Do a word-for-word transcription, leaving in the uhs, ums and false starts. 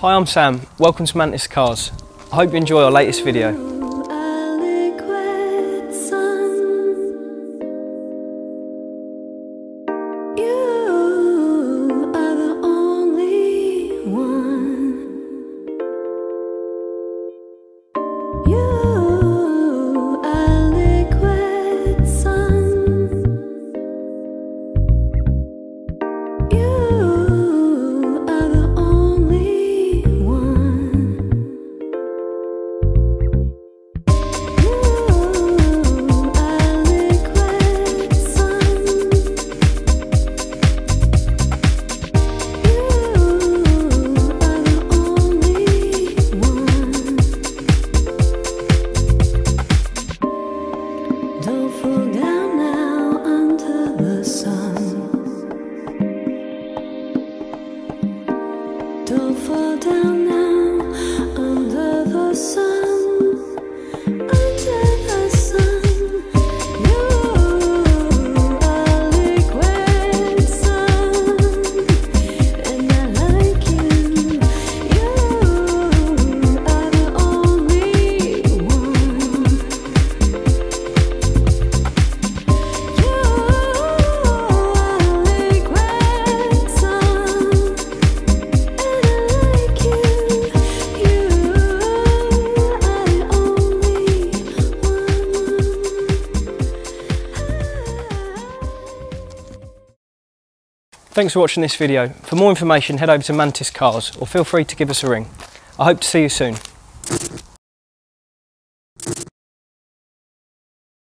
Hi, I'm Sam. Welcome to Mantis Cars. I hope you enjoy our latest video. Don't fall down now, under the sun, under the sun. You are liquid sun, and I like you. You are the only one. You are liquid sun. Thanks for watching this video. For more information, head over to Mantis Cars or feel free to give us a ring. I hope to see you soon.